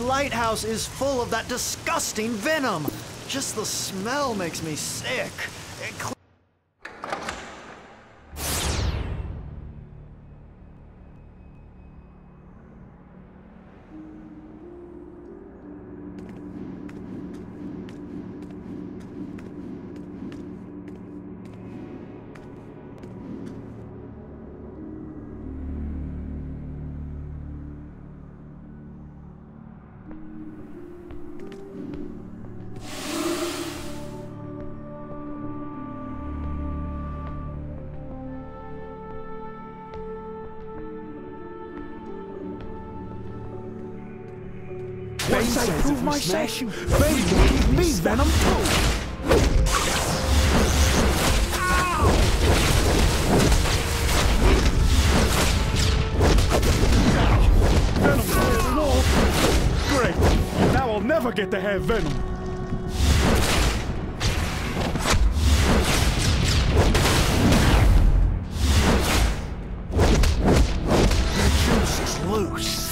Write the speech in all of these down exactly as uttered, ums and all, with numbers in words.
Carmine Light House is full of that disgusting venom. Just the smell makes me sick. It Once I prove myself, Bane will give me Venom too! Venom's wearing off! Great! Now I'll never get to have Venom! The juice is loose.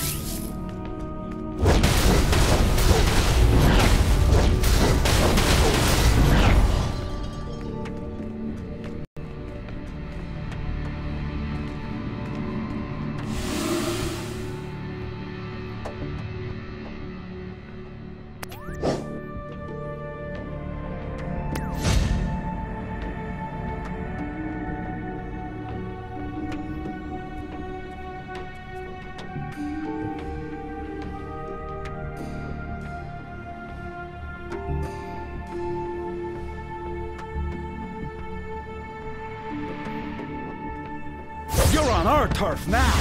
You're on our turf now!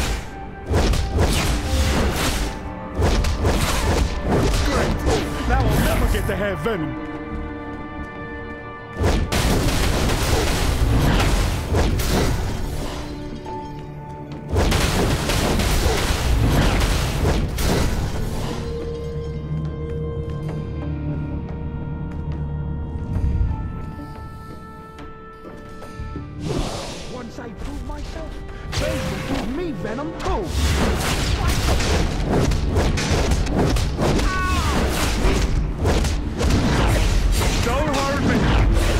Great! Now I'll never get to have Venom! Once I prove myself, Bane will give me Venom too! Don't hurt me!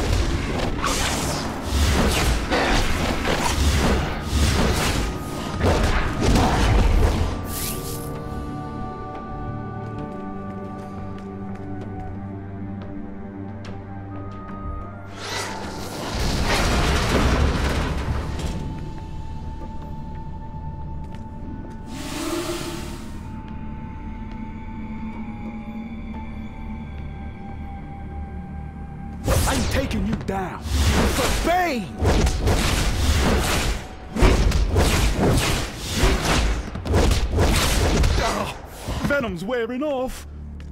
I'm taking you down for Bane! Oh, Venom's wearing off.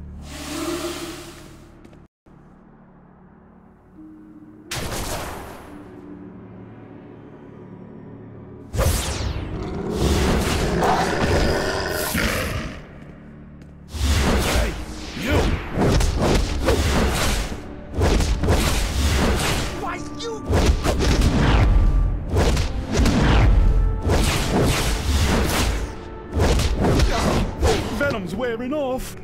Hey, you! Venom's wearing off.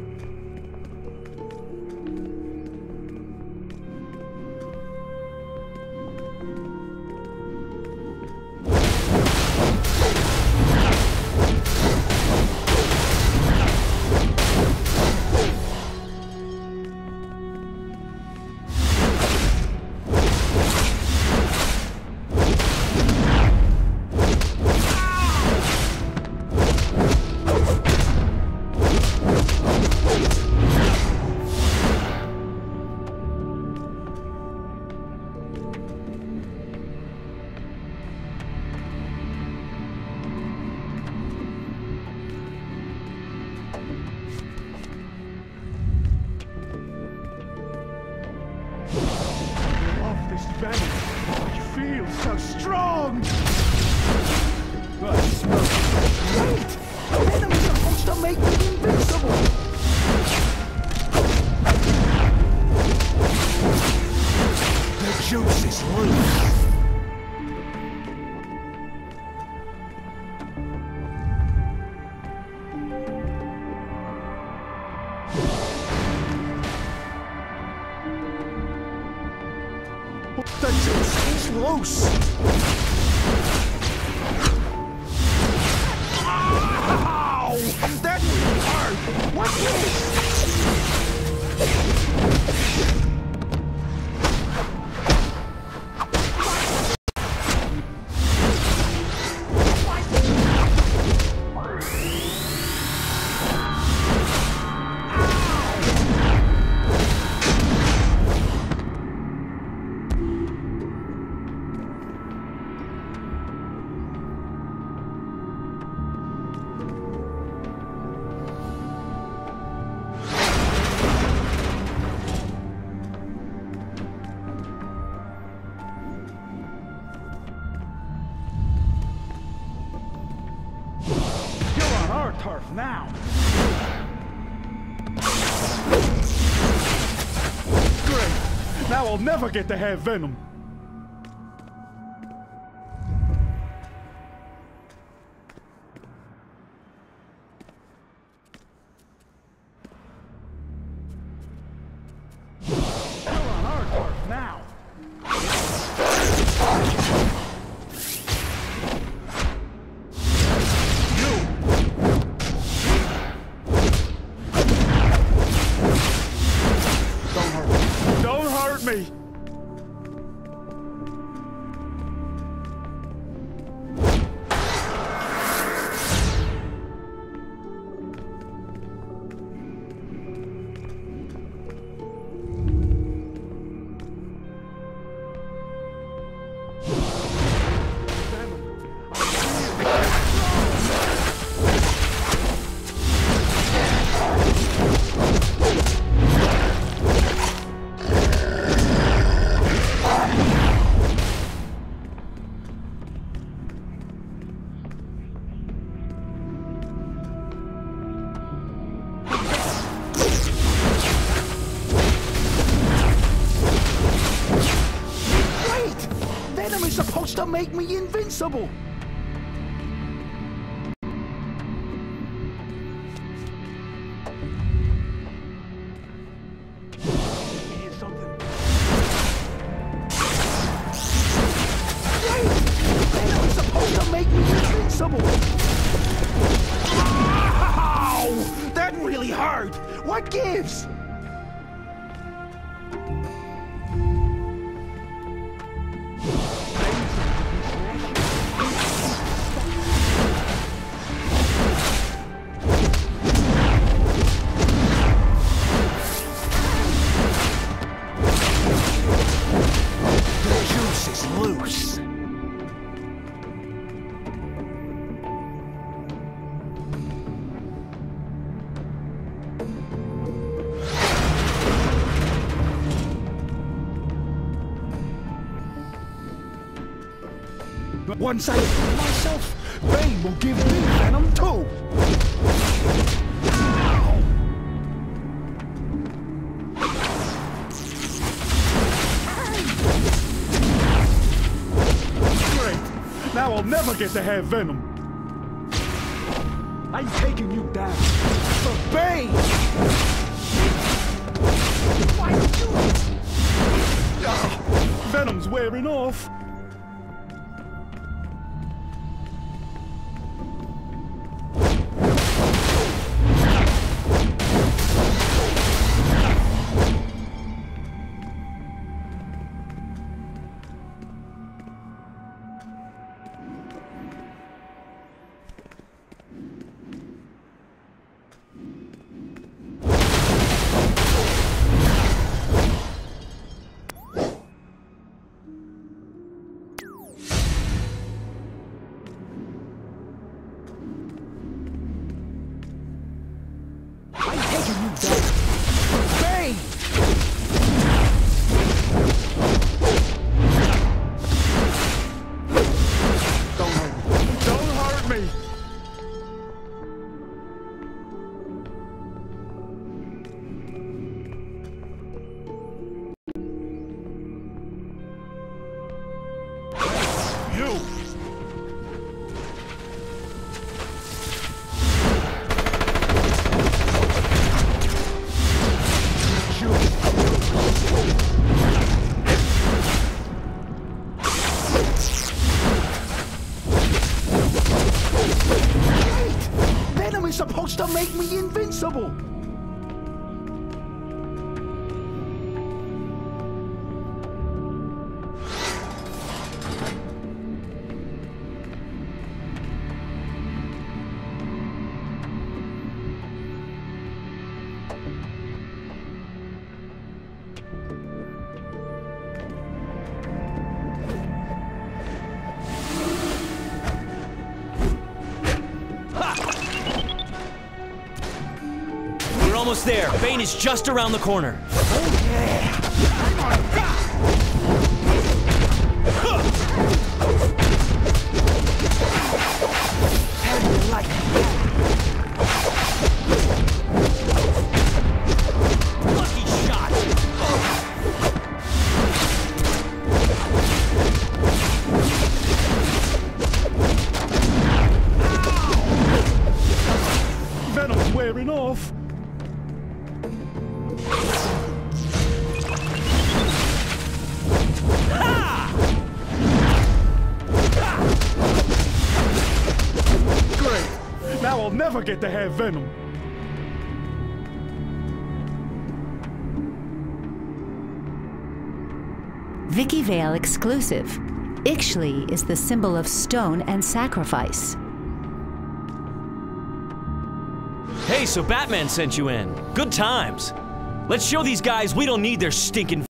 Venom, I feel so strong! I smell great! Venom's supposed to make me invincible! The juice is loose! loose! Ow! That really hurt! What's this? Turf now. Great. Now I'll never get to have Venom. You're on our turf now. Me. Venom is supposed to make me invincible! Here's something. Wait! Venom is supposed to make me invincible! Ow! That really hurt! What gives? Loose. But once I free myself, Bane will give me Venom too. Ow! Now I'll never get to have Venom. I'm taking you down. For Bane! Why don't you? Oh, Venom's wearing off. Bane! Don't hurt me. Don't hurt me! You! We're almost there. Bane is just around the corner. Oh, yeah. How do you like it? Lucky shot. Venom's wearing off. Great! Now I'll never get to have Venom. Vicky Vale exclusive. Ixchli is the symbol of stone and sacrifice. Hey, so Batman sent you in. Good times. Let's show these guys we don't need their stinking